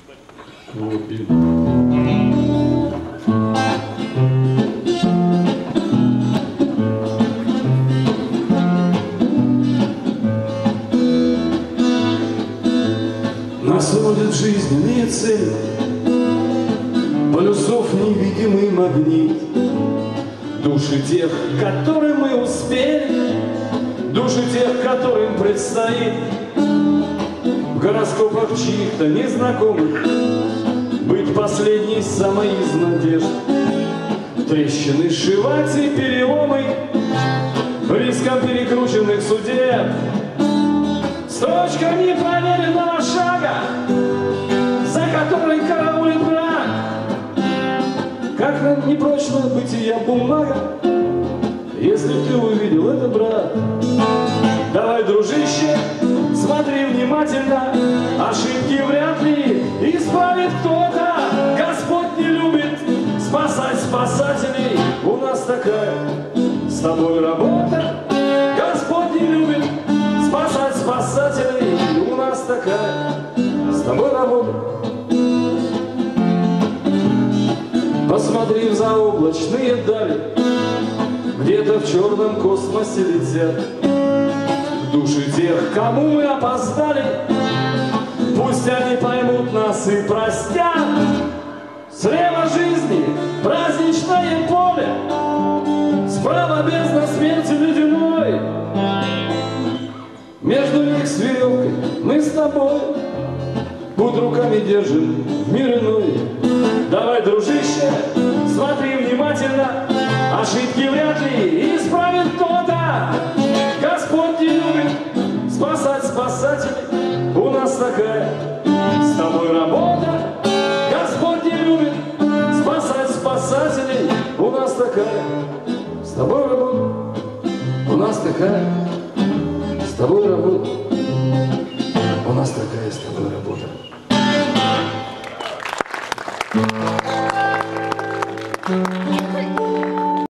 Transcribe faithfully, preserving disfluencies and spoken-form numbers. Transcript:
Вот, и... Нас водят жизненные цели, полюсов невидимый магнит, души тех, которым мы успели, души тех, которым предстоит в гороскопах чьих-то незнакомых быть последней самой из надежд. Трещины сшивать и переломы риском перекрученных судеб, строчка непроверенного шага, за которой караулит враг. Как нам непрочно бытия бумага, если ты увидел это, брат. Давай, дружище, смотри внимательно, ошибки вряд ли исправит кто-то. Господь не любит спасать спасателей, у нас такая с тобой работа. Господь не любит спасать спасателей, у нас такая с тобой работа. Посмотри в заоблачные дали, где-то в черном космосе летят души тех, кому мы опоздали. Пусть они поймут нас и простят. Слева жизни праздничное поле, справа бездна смерти ледяной. Между них с веревкой мы с тобой под руками держим в мир иной. Давай, дружище, смотри внимательно, ошибки вряд ли исправит кто-то. Господь не любит спасать спасателей, у нас такая с тобой работа. Господь не любит спасать спасателей, у нас такая с тобой работа. У нас такая с тобой работа. У нас такая с тобой работа. Thank you.